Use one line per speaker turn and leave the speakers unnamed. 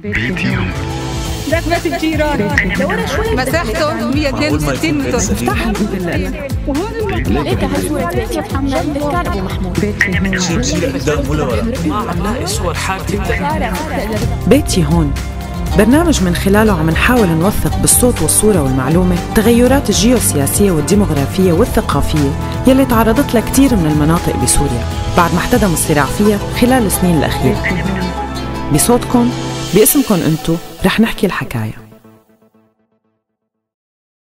بيتي هون.
ركبة الجيران مساحته 162 متر.
افتحها
وهون
ليك هالصورة بيتي محمد بكار أبو محمود.
بصير قدام ولا ورا.
ما عم لاقي صور حالتي.
بيتي هون برنامج من خلاله عم نحاول نوثق بالصوت والصورة والمعلومة التغيرات الجيوسياسية والديموغرافية والثقافية يلي تعرضت لها كتير من المناطق بسوريا بعد ما احتدم الصراع فيها خلال السنين الأخيرة. بصوتكم باسمكم انتو رح نحكي الحكاية.